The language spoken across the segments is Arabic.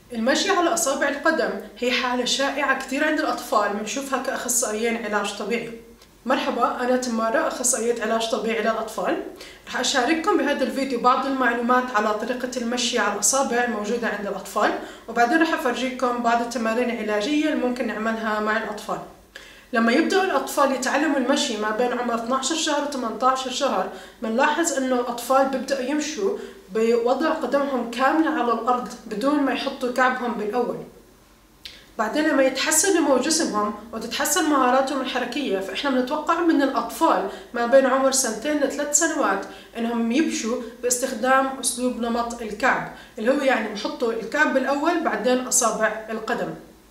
المشي على أصابع القدم هي حالة شائعة كثير عند الأطفال، بنشوفها كأخصائيين علاج طبيعي. مرحبا، أنا تمارا، أخصائية علاج طبيعي للأطفال. رح أشارككم بهذا الفيديو بعض المعلومات على طريقة المشي على الأصابع الموجودة عند الأطفال، وبعدين رح أفرجيكم بعض التمارين العلاجية اللي ممكن نعملها مع الأطفال. لما يبدأوا الأطفال يتعلموا المشي ما بين عمر 12 شهر و 18 شهر، بنلاحظ إنه الأطفال بيبدأوا يمشوا بوضع قدمهم كاملة على الأرض بدون ما يحطوا كعبهم بالأول. بعدين لما يتحسن نمو جسمهم وتتحسن مهاراتهم الحركية، فإحنا بنتوقع من الأطفال ما بين عمر 2 ل3 سنوات إنهم يمشوا باستخدام أسلوب نمط الكعب، اللي هو يعني بحطوا الكعب بالأول بعدين أصابع القدم.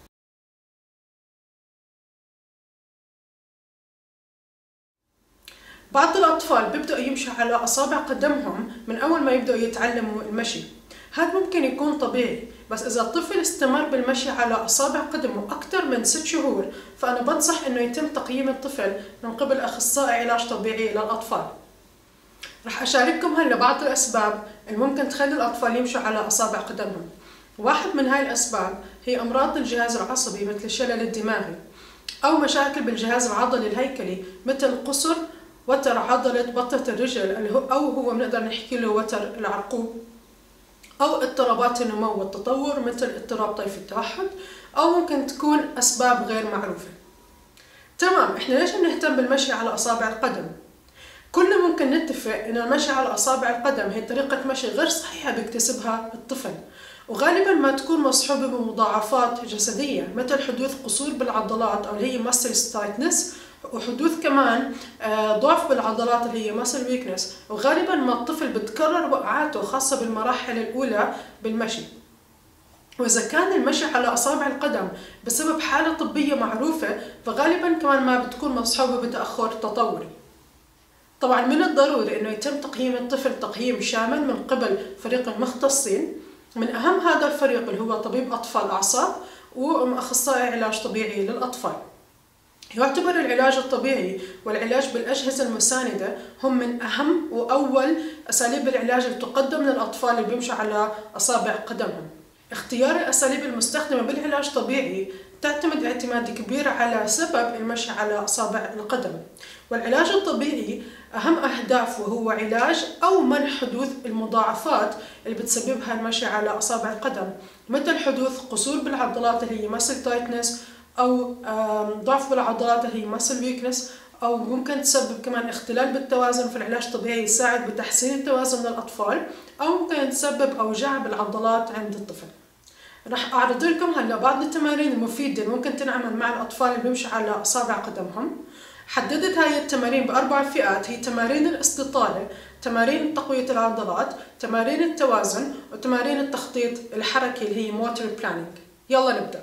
بعض الأطفال بيبدأوا يمشوا على أصابع قدمهم من أول ما يبدأوا يتعلموا المشي. هذا ممكن يكون طبيعي، بس إذا الطفل استمر بالمشي على أصابع قدمه أكثر من 6 شهور، فأنا بنصح إنه يتم تقييم الطفل من قبل أخصائي علاج طبيعي للأطفال. رح أشارككم هلا بعض الأسباب اللي ممكن تخلي الأطفال يمشوا على أصابع قدمهم. واحد من هاي الأسباب هي أمراض الجهاز العصبي مثل الشلل الدماغي، أو مشاكل بالجهاز العضلي الهيكلي مثل قصر وتر عضلة بطة الرجل، أو هو بنقدر نحكي له وتر العرقوب، أو اضطرابات النمو والتطور مثل اضطراب طيف التوحد، أو ممكن تكون أسباب غير معروفة. تمام، إحنا ليش بنهتم بالمشي على أصابع القدم؟ كلنا ممكن نتفق إن المشي على أصابع القدم هي طريقة مشي غير صحيحة بيكتسبها الطفل، وغالبا ما تكون مصحوبة بمضاعفات جسدية مثل حدوث قصور بالعضلات أو اللي هي muscle tightness، وحدوث كمان ضعف بالعضلات اللي هي muscle weakness. وغالبا ما الطفل بتكرر وقعاته خاصة بالمراحل الأولى بالمشي. وإذا كان المشي على أصابع القدم بسبب حالة طبية معروفة، فغالبا كمان ما بتكون مصحوبة بتأخر تطوري. طبعا من الضروري أنه يتم تقييم الطفل تقييم شامل من قبل فريق المختصين. من أهم هذا الفريق اللي هو طبيب أطفال أعصاب وأخصائي علاج طبيعي للأطفال. يعتبر العلاج الطبيعي والعلاج بالأجهزة المساندة هم من أهم وأول أساليب العلاج اللي تقدم للأطفال اللي بيمشوا على أصابع قدمهم. اختيار الأساليب المستخدمة بالعلاج الطبيعي تعتمد اعتماد كبير على سبب المشي على أصابع القدم. والعلاج الطبيعي أهم أهدافه هو علاج أو منع حدوث المضاعفات اللي بتسببها المشي على أصابع القدم، مثل حدوث قصور بالعضلات اللي هي muscle tightness، أو ضعف بالعضلات اللي هي muscle weakness، أو ممكن تسبب كمان اختلال بالتوازن. في العلاج الطبيعي يساعد بتحسين التوازن للأطفال، أو ممكن تسبب أوجاع بالعضلات عند الطفل. رح أعرض لكم هلا بعض التمارين المفيدة اللي ممكن تنعمل مع الأطفال اللي بيمشوا على أصابع قدمهم. حددت هاي التمارين بأربع فئات، هي تمارين الاستطالة، تمارين تقوية العضلات، تمارين التوازن، وتمارين التخطيط الحركي اللي هي motor planning. يلا نبدأ.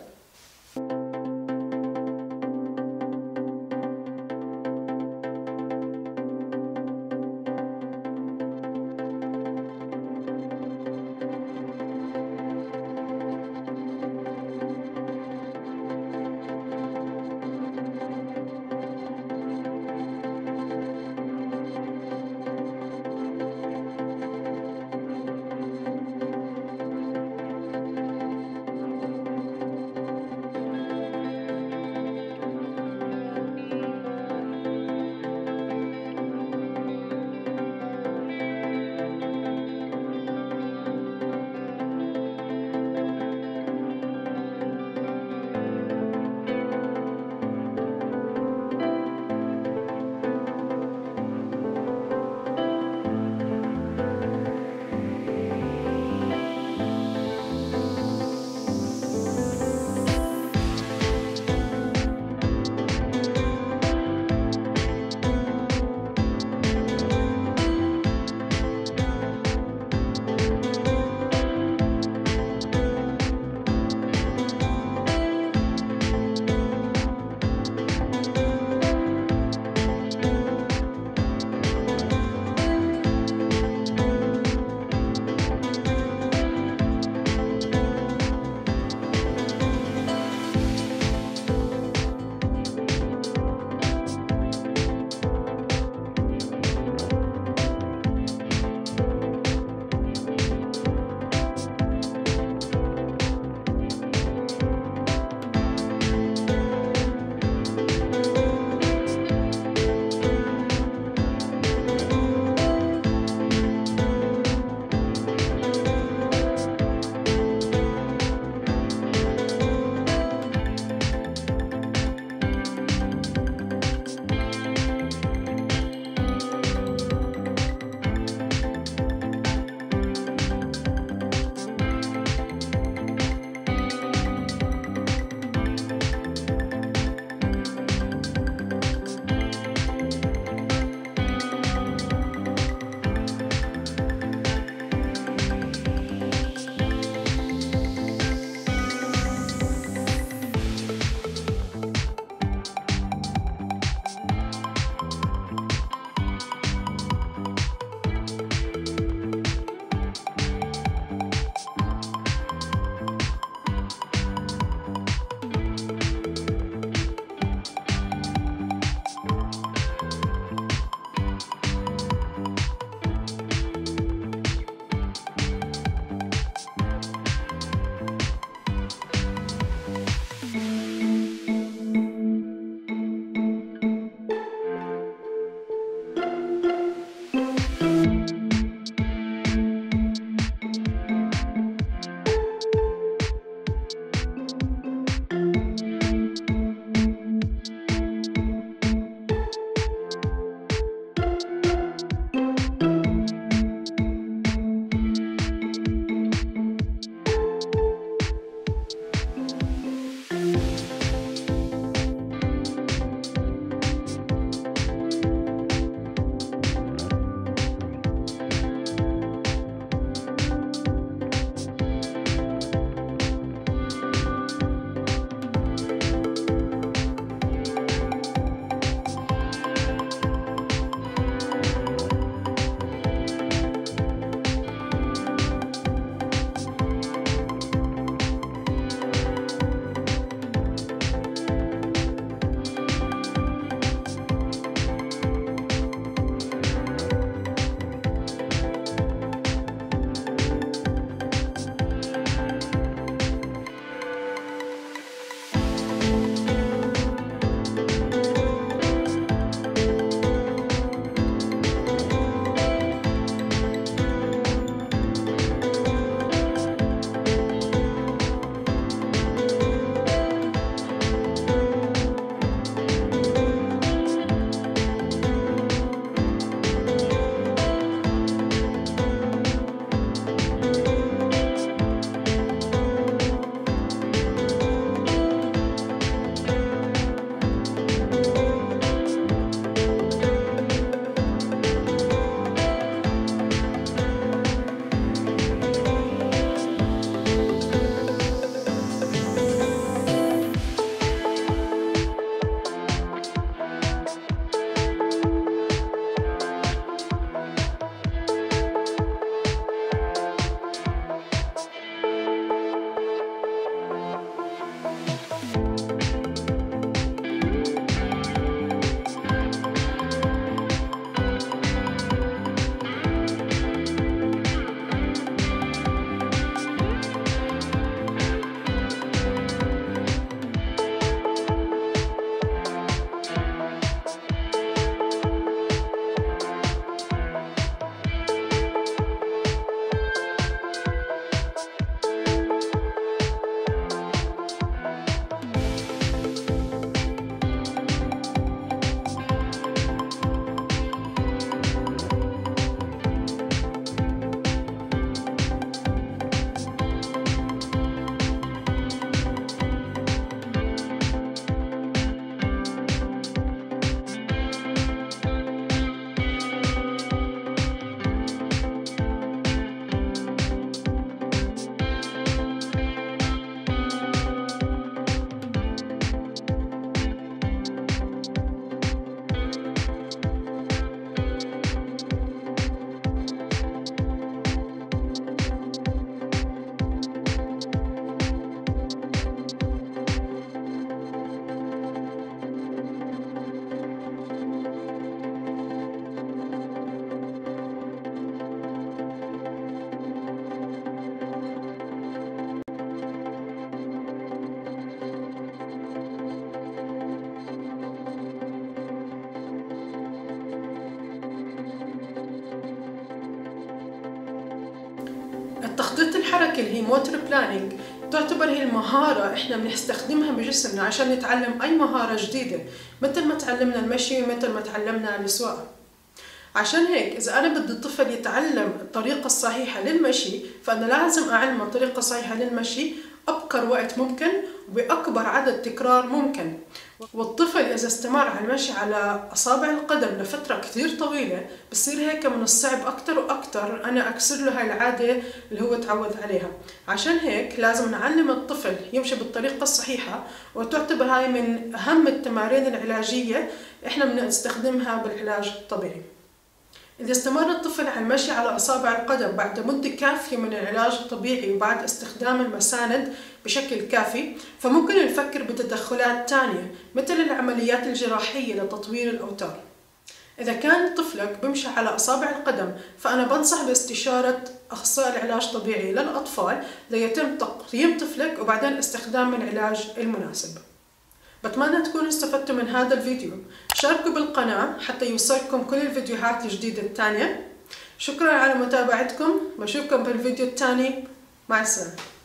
تخطيط الحركة اللي هي موتور بلانينج تعتبر هي المهارة احنا بنستخدمها بجسمنا عشان نتعلم أي مهارة جديدة، مثل ما تعلمنا المشي ومثل ما تعلمنا السواقة. عشان هيك إذا أنا بدي الطفل يتعلم الطريقة الصحيحة للمشي، فأنا لازم أعلمه الطريقة الصحيحة للمشي أبكر وقت ممكن وبأكبر عدد تكرار ممكن. والطفل إذا استمر على المشي على أصابع القدم لفترة كثير طويلة بصير هيك من الصعب أكتر وأكتر أنا أكسر له هاي العادة اللي هو تعود عليها. عشان هيك لازم نعلم الطفل يمشي بالطريقة الصحيحة، وتعتبر هاي من أهم التمارين العلاجية إحنا بنستخدمها بالعلاج الطبيعي. إذا استمر الطفل على المشي على أصابع القدم بعد مدة كافية من العلاج الطبيعي وبعد استخدام المساند بشكل كافي، فممكن نفكر بتدخلات تانية مثل العمليات الجراحية لتطوير الأوتار. إذا كان طفلك بمشي على أصابع القدم فأنا بنصح باستشارة أخصائي العلاج الطبيعي للأطفال ليتم تقييم طفلك وبعدين استخدام العلاج المناسب. بتمنى تكونوا استفدتوا من هذا الفيديو. شاركوا بالقناة حتى يوصلكم كل الفيديوهات الجديدة التانية. شكرا على متابعتكم، بشوفكم بالفيديو التاني. مع السلامة.